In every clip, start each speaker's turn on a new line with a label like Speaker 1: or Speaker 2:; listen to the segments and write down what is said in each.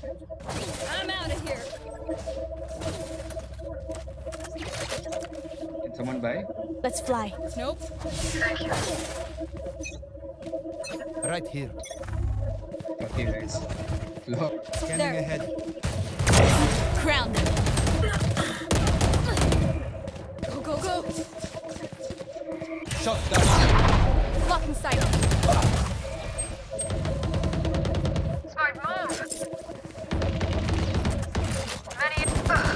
Speaker 1: I'm out of here.
Speaker 2: Can someone buy?
Speaker 3: Let's fly.
Speaker 1: Nope.
Speaker 4: Right here.
Speaker 2: Okay, guys. Look.
Speaker 4: Scanning
Speaker 1: There.
Speaker 4: ahead.
Speaker 3: Crown them.
Speaker 1: Go, go, go.
Speaker 4: Shot down.
Speaker 3: Blocking sight.
Speaker 5: Smart move. Ready.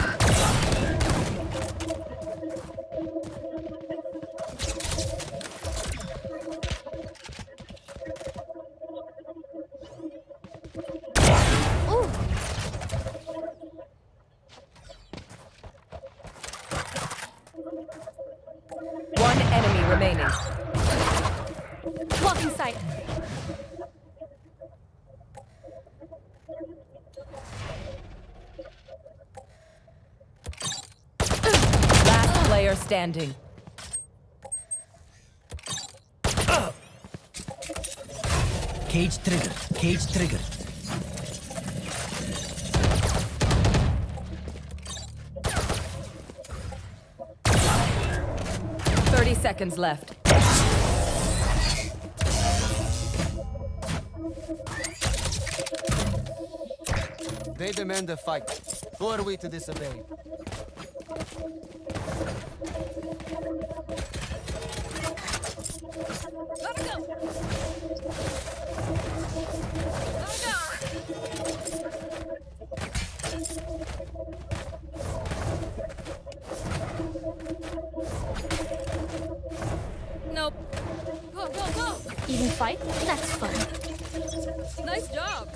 Speaker 3: Ooh.
Speaker 6: One enemy remaining.
Speaker 3: Blocking sight.
Speaker 6: Last player standing.
Speaker 7: Cage trigger. Cage trigger.
Speaker 6: Seconds left.
Speaker 4: They demand a fight. Who are we to disobey?
Speaker 1: Gotta go. Gotta go. Nope. Go, go, go.
Speaker 3: Even fight? That's fun.
Speaker 1: Nice job.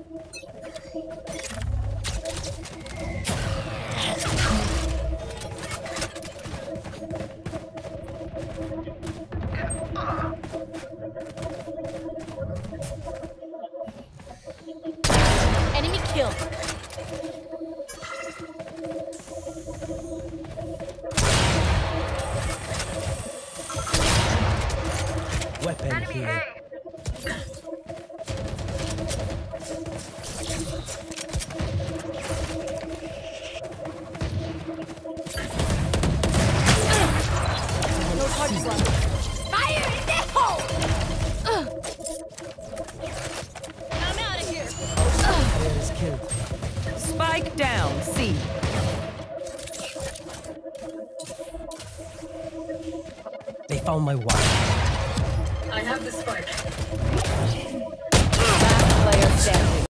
Speaker 3: Enemy killed.
Speaker 7: Weapon
Speaker 5: Enemy
Speaker 7: here.
Speaker 5: A.
Speaker 3: No charges left. Fire in the hole!
Speaker 1: I'm out of here.
Speaker 7: Player is killed.
Speaker 6: Spike down. C.
Speaker 7: They found my wire.